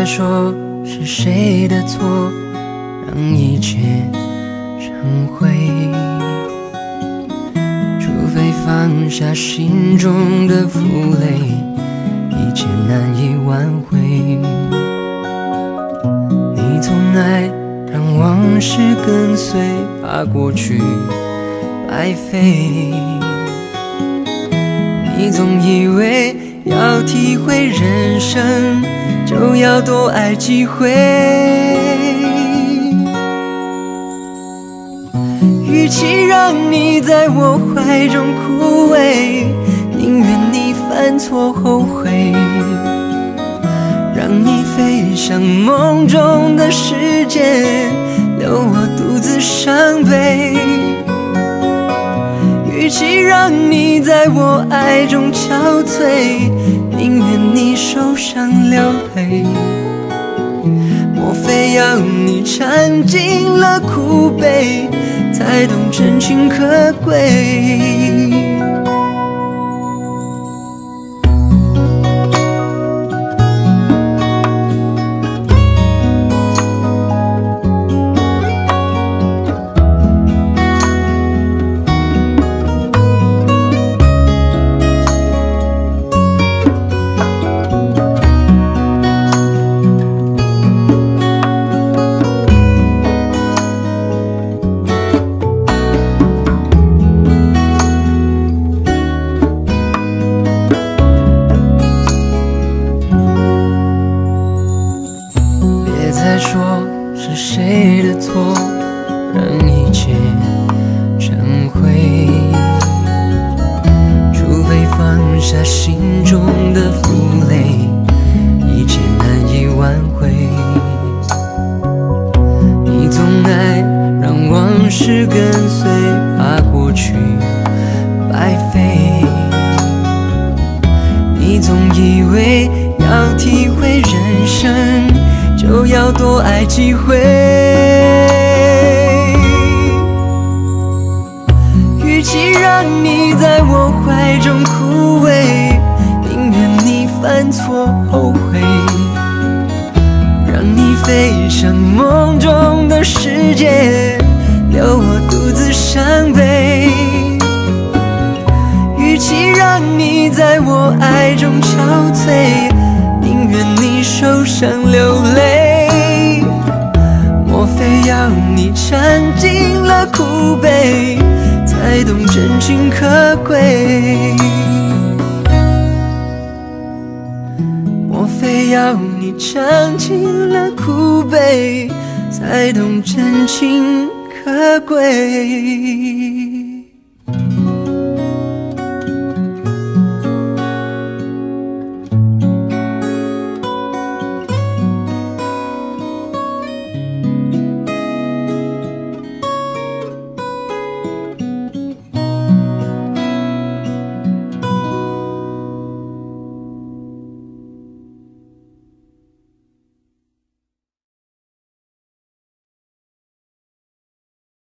再说是谁的错，让一切成灰。除非放下心中的负累，一切难以挽回。你总爱让往事跟随，怕过去白费。你总以为要体会人生，就要多爱几回。与其让你在我怀中枯萎，宁愿你犯错后悔，让你飞向梦中的世界，留我独自伤悲。与其让你在我爱中憔悴，宁愿你受伤流泪。莫非要你尝尽了苦悲，才懂真情可贵？再说是谁的错，让一切成灰。除非放下心中的负累，一切难以挽回。你总爱让往事跟随，怕过去白费。你总以为要体会人生，就要多爱几回。与其让你在我怀中枯萎，宁愿你犯错后悔，让你飞向梦中的世界，留我独自伤悲。与其让你在我爱中憔悴，宁愿你受伤流泪。莫非要你尝尽了苦悲，才懂真情可贵？莫非要你尝尽了苦悲，才懂真情可贵？